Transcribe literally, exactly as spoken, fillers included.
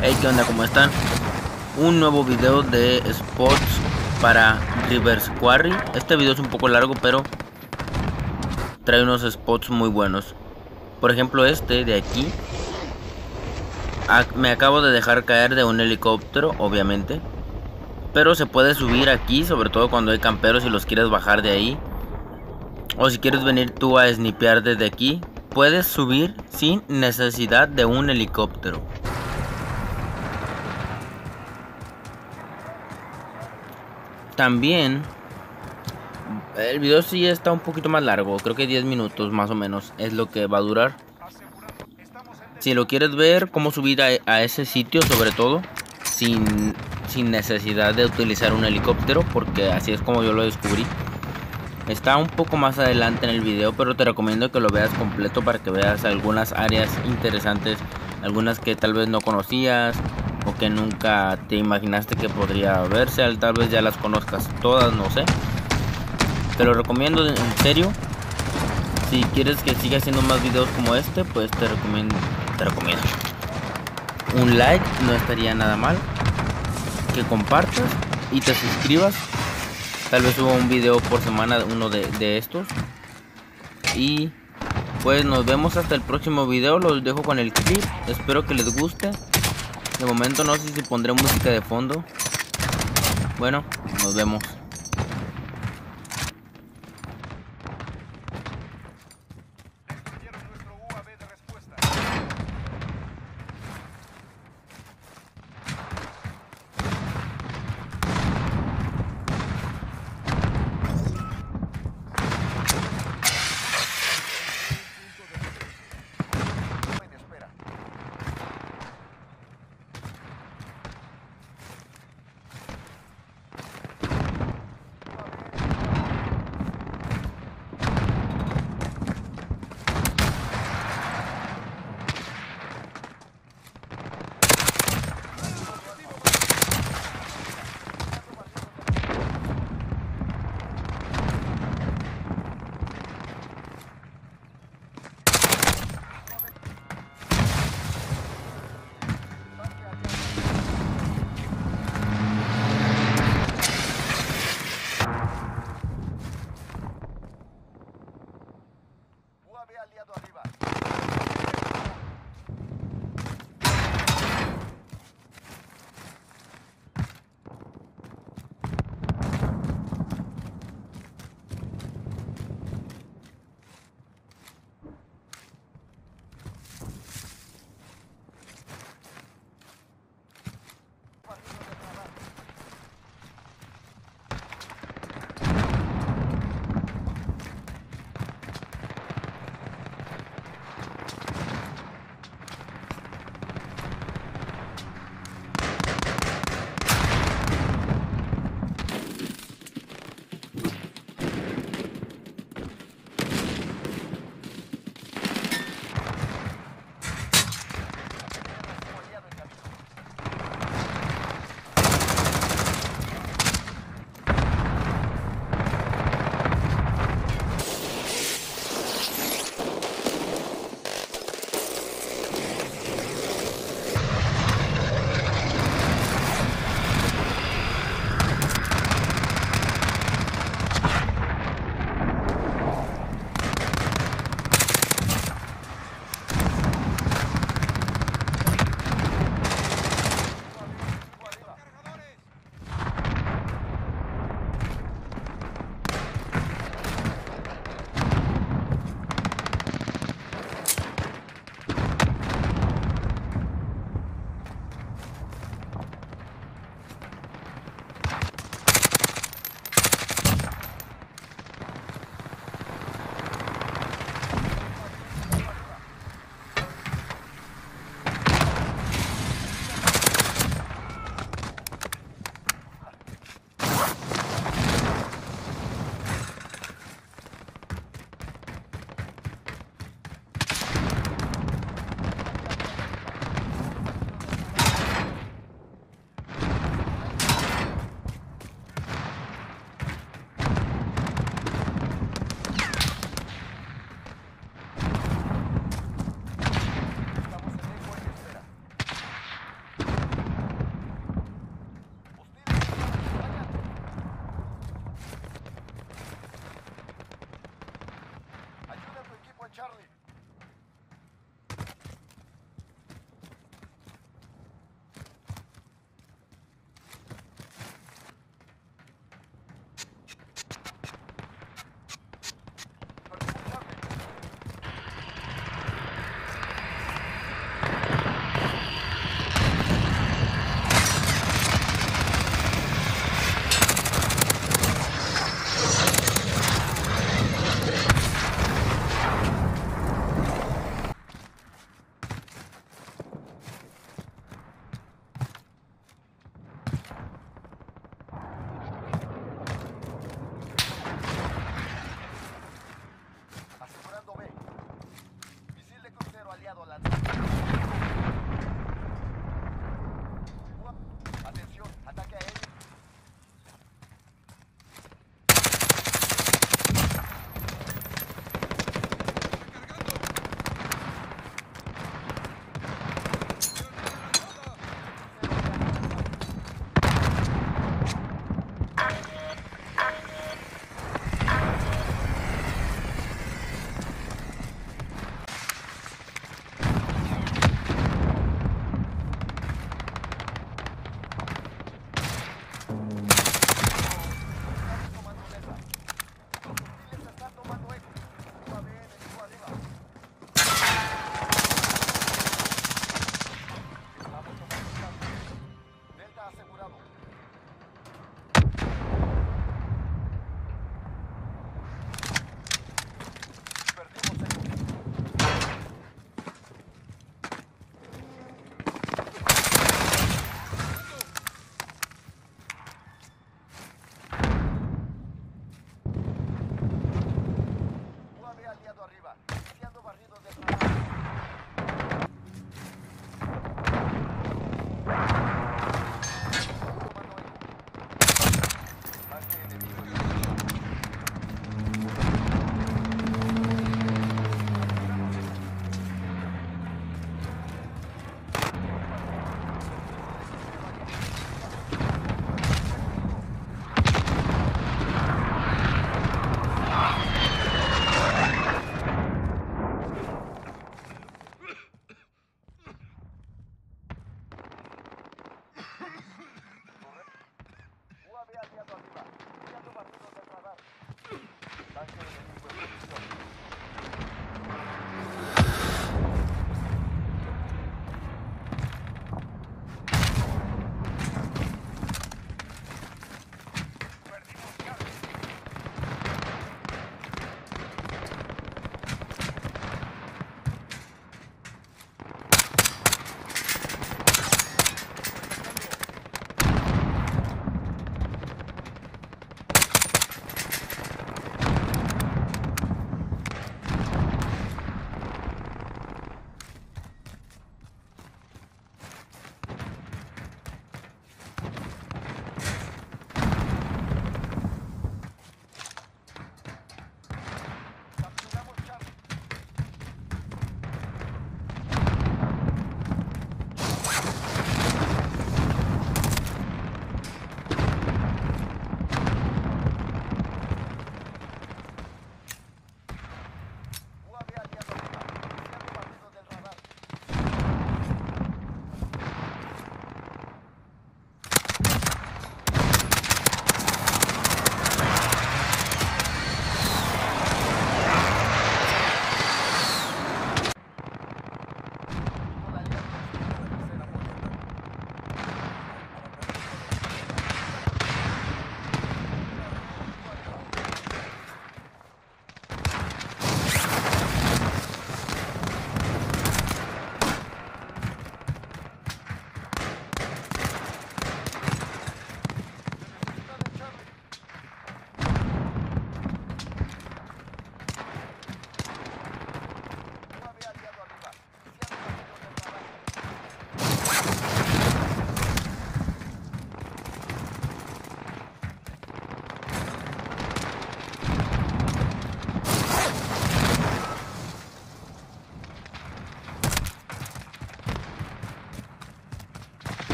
Hey, ¿qué onda? ¿Cómo están? Un nuevo video de spots para Reverse Quarry. Este video es un poco largo, pero trae unos spots muy buenos. Por ejemplo, este de aquí. Me acabo de dejar caer de un helicóptero, obviamente. Pero se puede subir aquí, sobre todo cuando hay camperos y los quieres bajar de ahí. O si quieres venir tú a snipear desde aquí, puedes subir sin necesidad de un helicóptero. También el video sí está un poquito más largo, creo que diez minutos más o menos es lo que va a durar. Si lo quieres ver cómo subir a, a ese sitio, sobre todo sin, sin necesidad de utilizar un helicóptero, porque así es como yo lo descubrí. Está un poco más adelante en el video, pero te recomiendo que lo veas completo para que veas algunas áreas interesantes, algunas que tal vez no conocías o que nunca te imaginaste que podría verse, tal vez ya las conozcas todas, no sé. Te lo recomiendo en serio. Si quieres que siga haciendo más videos como este, pues te recomiendo, te recomiendo. Un like no estaría nada mal. Que compartas y te suscribas. Tal vez suba un video por semana, uno de, de estos. Y pues nos vemos hasta el próximo video. Los dejo con el clip. Espero que les guste. De momento no sé si pondré música de fondo. Bueno, nos vemos.